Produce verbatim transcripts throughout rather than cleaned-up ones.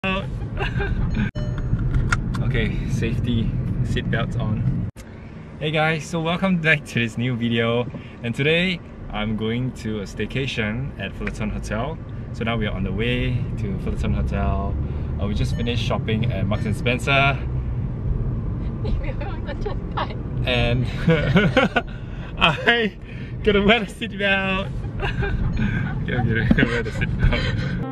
Okay, safety seatbelts on. Hey guys, so welcome back to this new video, and today I'm going to a staycation at Fullerton Hotel. So now we are on the way to Fullerton Hotel. Uh, we just finished shopping at Marks and Spencer. And I gotta wear the seatbelt. Okay, I'm gonna wear the seatbelt.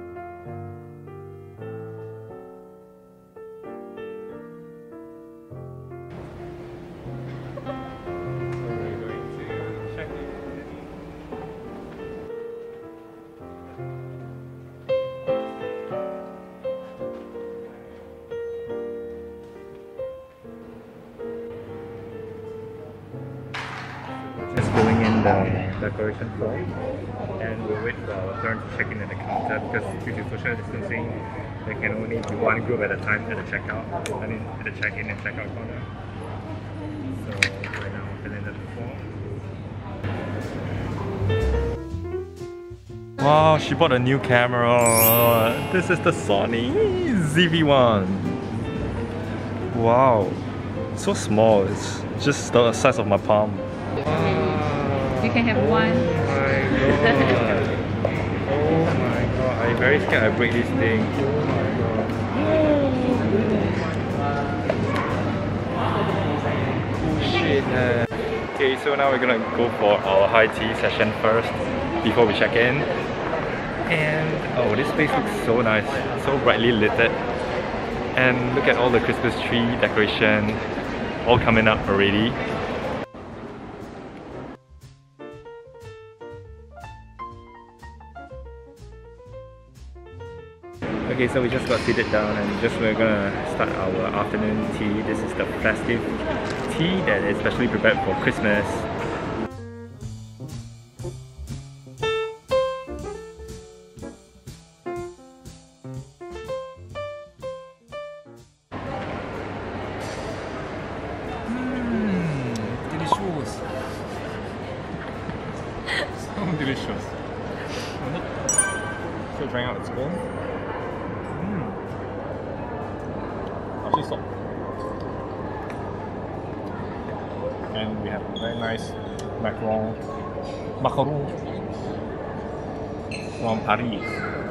Just filling in the decoration form, and we'll wait for our turn to check in at the counter because due to social distancing, there can only be one group at a time at the checkout, I mean at the check-in and check-out corner. So right now we're filling in the form. Wow, she bought a new camera. This is the Sony Z V one. Wow, so small. It's just the size of my palm. Wow. You can have oh one. My god. Oh my god. I'm very scared I break this thing. Oh my god. Oh shit, man. Okay, so now we're gonna go for our high tea session first before we check in. And oh, this place looks so nice, so brightly lit. And look at all the Christmas tree decoration all coming up already. Okay, so we just got seated down and just we're gonna start our afternoon tea. This is the festive tea that is specially prepared for Christmas. Mmm, delicious. So delicious. Still trying out its spoon. Soft. And we have a very nice macaron macaron from Paris.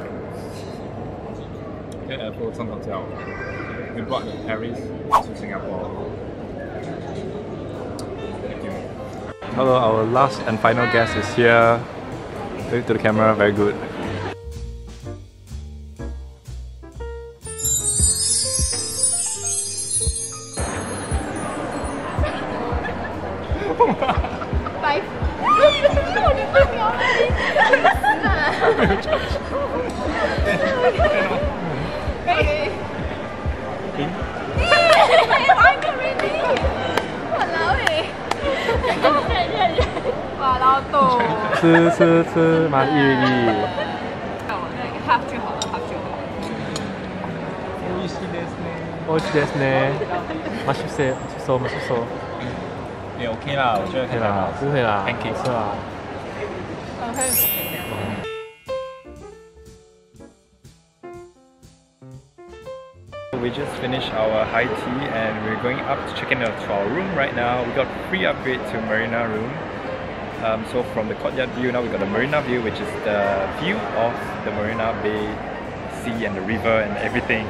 Here at Fullerton Hotel. We brought the Paris to Singapore. Thank you. Hello, our last and final guest is here. Wave to the camera, very good. Five. Okay. I'm not ready. Walao eh. Walao to. 吃吃吃，满意意。 half 就好了 half 就好。 美味しいですね。美味しいですね。맛있어요。맛있어，맛있어。也 OK 啦，我觉得可以啦，不会啦 ，pancake 是啦。We just finished our high tea and we're going up to check in to our room right now. We got free upgrade to Marina room. Um, so from the courtyard view, now we got the Marina view, which is the view of the Marina Bay Sea and the river and everything.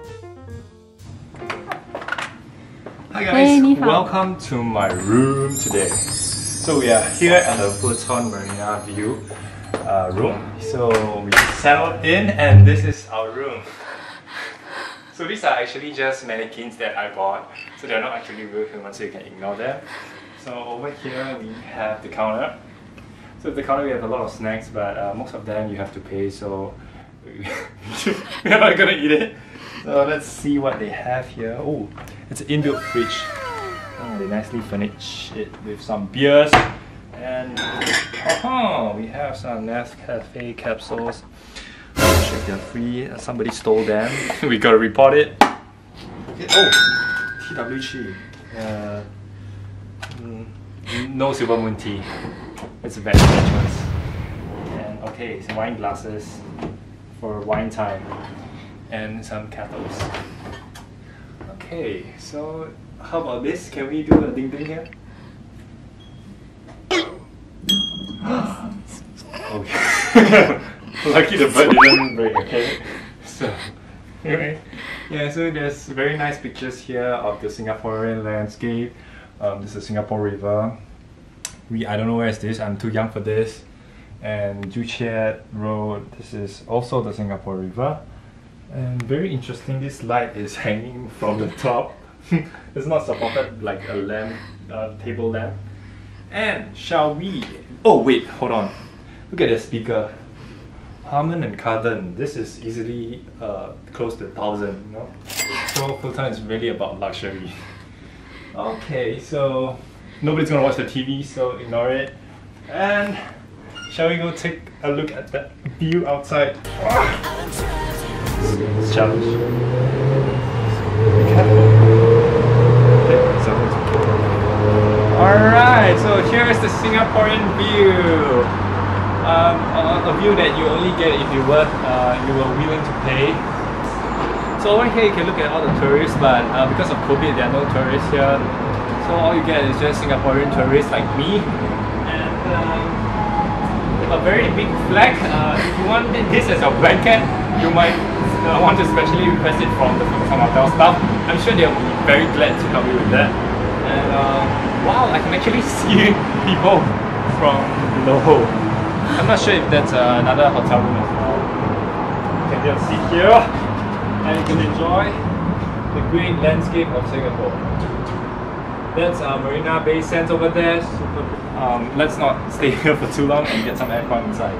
Hi guys, hey, welcome to my room today. So we are here at the Fullerton Marina View uh, room. So we settled in and this is our room. So these are actually just mannequins that I bought. So they're not actually real humans, so you can ignore them. So over here we have the counter. So at the counter we have a lot of snacks, but uh, most of them you have to pay, so we're not gonna eat it. So let's see what they have here. Oh, it's an inbuilt fridge. Oh, they nicely furnish it with some beers. And oh, we have some Nescafe capsules. Check they're free. Somebody stole them. We gotta report it. Okay. Oh, T W G. Uh, mm, no silver moon tea. It's a bad choice. And okay, so wine glasses for wine time. and some kettles. Okay, so how about this? Can we do a ding ding here? Okay. Lucky the bird didn't break, okay? So, anyway. Yeah, so there's very nice pictures here of the Singaporean landscape. Um, this is Singapore River. We, I don't know where is this, I'm too young for this. And Joo Chiat Road, this is also the Singapore River. And very interesting, this light is hanging from the top. It's not supported like a lamp, uh, table lamp. And shall we? Oh wait, hold on. Look at the speaker. Harman and Kardon. This is easily uh, close to a thousand, you know? So Fullerton is really about luxury. Okay, so nobody's gonna watch the T V, so ignore it. And shall we go take a look at the view outside? It's a challenge. Be careful. Okay, so it's okay. Alright, so here is the Singaporean view. Um, a, a view that you only get if you were uh, you were willing to pay. So over here you can look at all the tourists, but uh, because of COVID there are no tourists here. So all you get is just Singaporean tourists like me. And um, a very big flag. Uh, if you want this as your blanket, you might uh, want to specially request it from the Fullerton hotel staff. I'm sure they'll be very glad to help you with that. And uh, wow, I can actually see people from below. I'm not sure if that's uh, another hotel room as well. You can just sit here and you can enjoy the great landscape of Singapore. That's uh, Marina Bay Sands over there. Super. Um, let's not stay here for too long and get some aircon inside.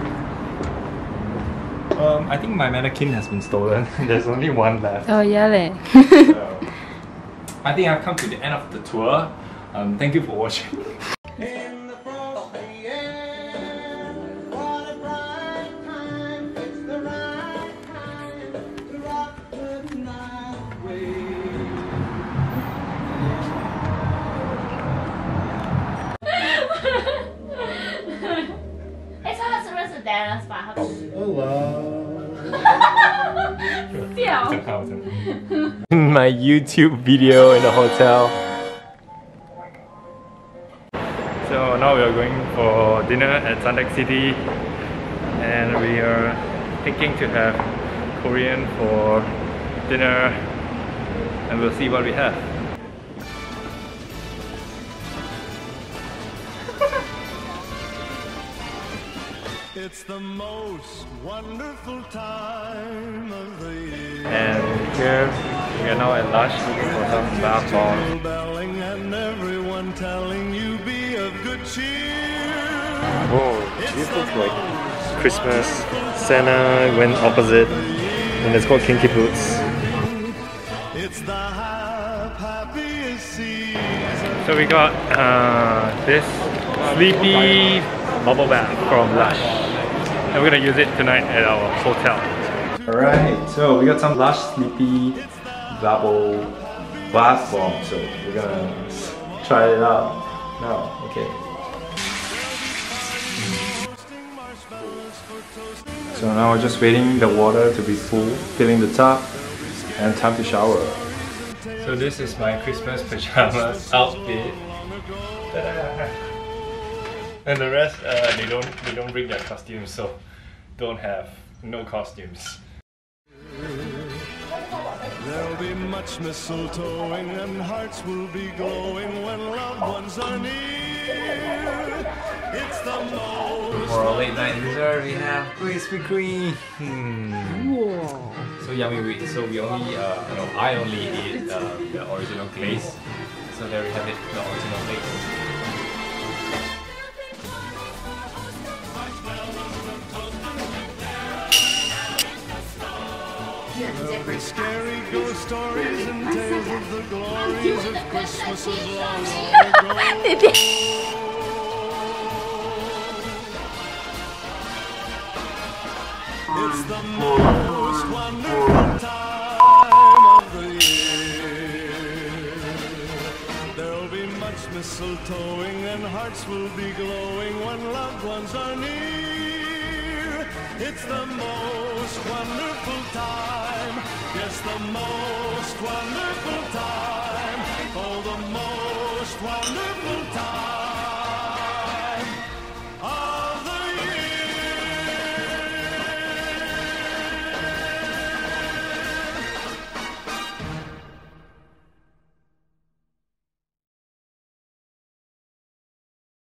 Um, I think my mannequin has been stolen. There's only one left. Oh yeah leh. So, I think I've come to the end of the tour. Um, thank you for watching. My YouTube video in the hotel. So now we are going for dinner at Suntec City, and we are thinking to have Korean for dinner, and we'll see what we have. It's the most wonderful time of the year. And here we are now at Lush looking for some bath bombs. And everyone telling you be of good cheer. Oh, this looks like Christmas. Santa went opposite, and it's called Kinky Boots. It's the happiest season. So we got uh, this sleepy bubble bath from Lush. And we're gonna use it tonight at our hotel. Alright, so we got some Lush Sleepy Bubble Bath Bomb. So we're gonna try it out now. Okay. So now we're just waiting the water to be full, filling the tub, and time to shower. So this is my Christmas pajamas outfit. Ta-da! And the rest, uh, they don't they don't bring their costumes, so don't have no costumes. There'll be much mistletoeing and hearts will be glowing when loved ones are near. It's the most. For our late night dessert, we have Krispy Kreme. Hmm. Whoa. So yummy. We, so we only, uh, you know, I only eat uh, the original glaze. So there we have it, the original glaze. There'll be scary ghost stories and tales of the glories of Christmases long, long ago. It's the most wonderful time of the year. There'll be much mistletoeing and hearts will be glowing when loved ones are near. It's the most most wonderful time. Yes, the most wonderful time. Oh, the most wonderful time.